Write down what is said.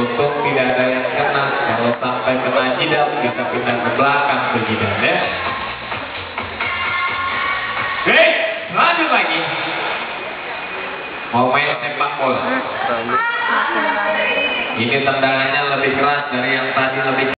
Untung tidak ada yang kena. Kalau sampai kena jidat kita pindah ke belakang ke jidat ya. Oke, lanjut lagi. Mau main sepak bola. Ini tendangannya lebih keras dari yang tadi, lebih